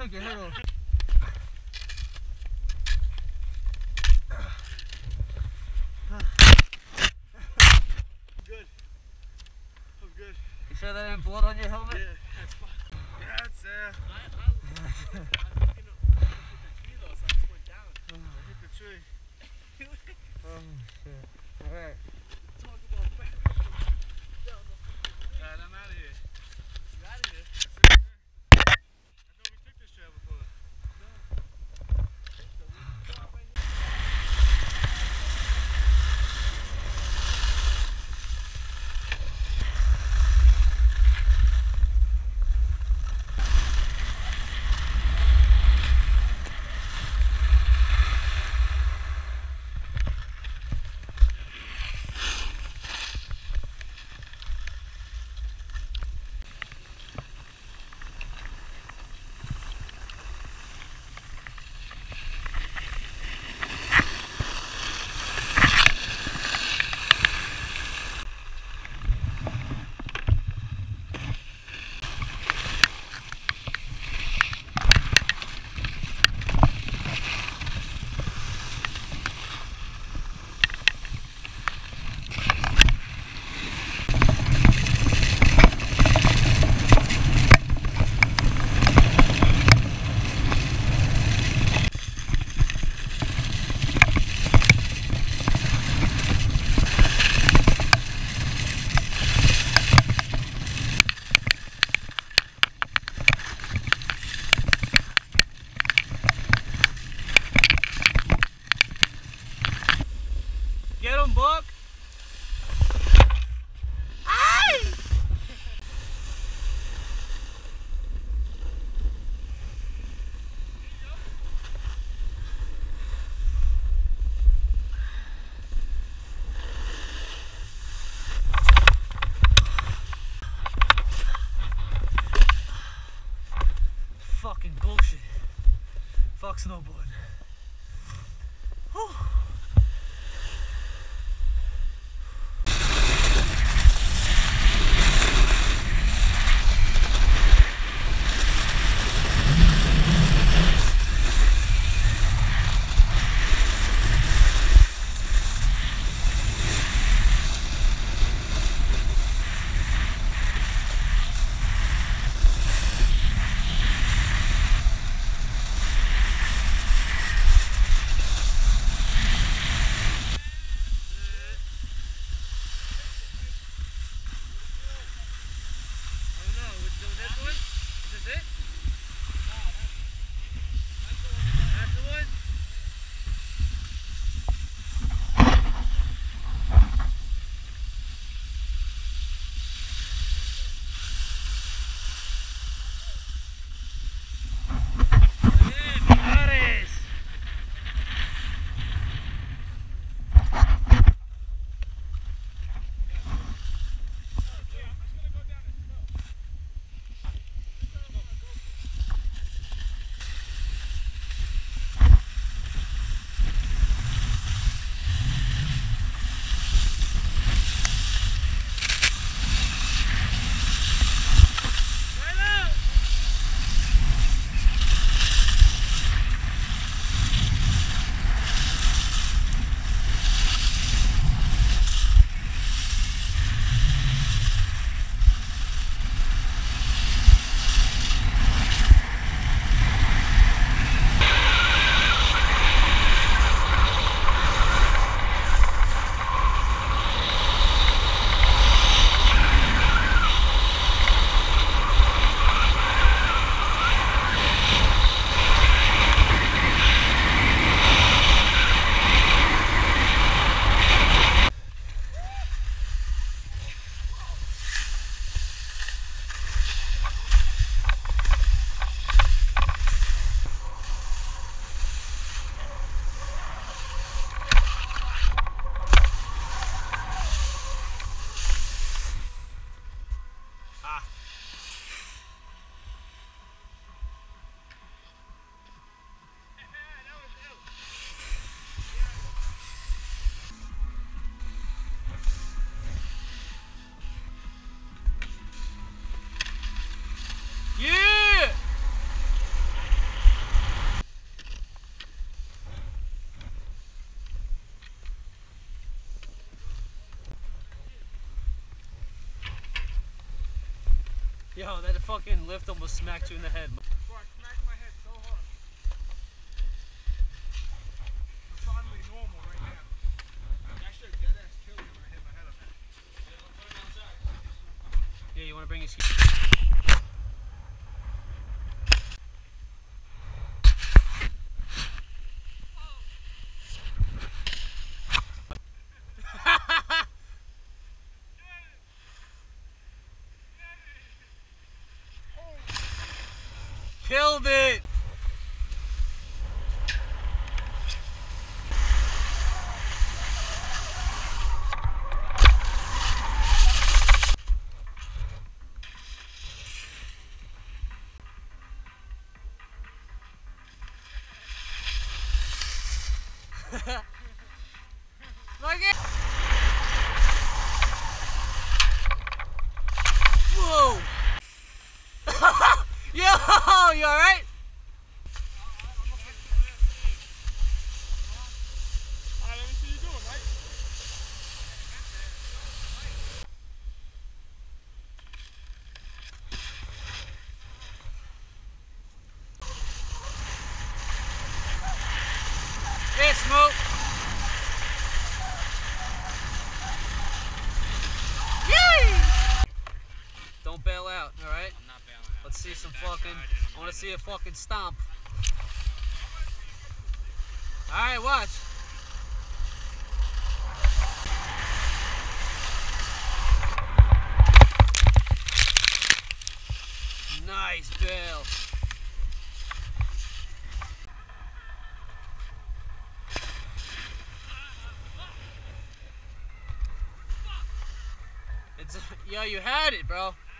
took your head off. Good. I'm good. You sure there ain't blood on your helmet? Yeah, that's fine. That's I fucking hit the tree though, so I just went down. hit the tree. Oh shit. Alright. Talk about back down the fucking lane. Alright, I'm out of here. You out of here? I thought we took this trail before. Get him, Buck! Fucking bullshit. Fuck snowboard. Whew. Yo, that fucking lift almost smacked you in the head. Bro, I smacked my head so hard. I'm finally normal right now. I should have dead ass killed me when I hit my head on that. Yeah, you want to bring your ski? Killed it! Like it! Whoa! Yo, you alright? Alright, let me see you doing, right? Hey, Smoke! Yay! Don't bail out, alright? I'm not bailing out. Let's see some fucking, I want to see a fucking stomp. Alright, watch. Nice bail. It's, yo, you had it, bro.